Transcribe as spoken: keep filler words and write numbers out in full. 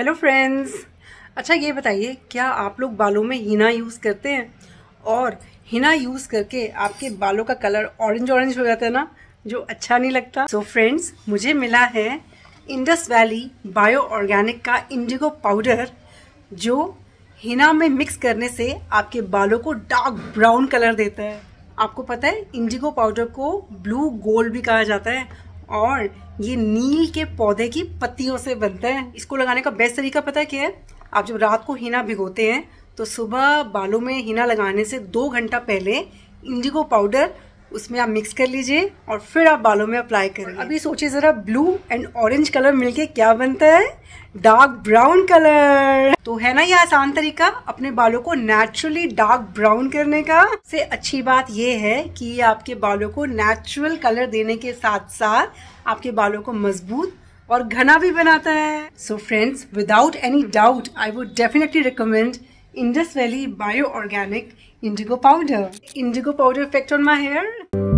Hello friends. अच्छा ये बताइए, क्या आप लोग बालों में हीना यूज़ करते हैं? और हीना यूज़ करके आपके बालों का कलर ऑरेंज ऑरेंज हो जाता है ना, जो अच्छा नहीं लगता। सो so फ्रेंड्स, मुझे मिला है इंडस वैली बायो ऑर्गेनिक का इंडिगो पाउडर, जो हीना में मिक्स करने से आपके बालों को डार्क ब्राउन कलर देता है। आपको पता है इंडिगो पाउडर को ब्लू गोल्ड भी कहा जाता है और ये नील के पौधे की पत्तियों से बनता है। इसको लगाने का बेस्ट तरीका पता है क्या है? आप जब रात को हीना भिगोते हैं तो सुबह बालों में हीना लगाने से दो घंटा पहले इंडिगो पाउडर उसमें आप मिक्स कर लीजिए और फिर आप बालों में अप्लाई करें। अभी सोचिए जरा, ब्लू एंड ऑरेंज कलर मिलके क्या बनता है? Dark brown colour. तो है ना ये आसान तरीका अपने बालों को नेचुरली डार्क ब्राउन करने का। से अच्छी बात ये है कि ये आपके बालों को नेचुरल कलर देने के साथ साथ आपके बालों को मजबूत और घना भी बनाता है। So friends, without any doubt I would definitely recommend Indus Valley Bio Organic Indigo Powder. Indigo powder effect on my hair.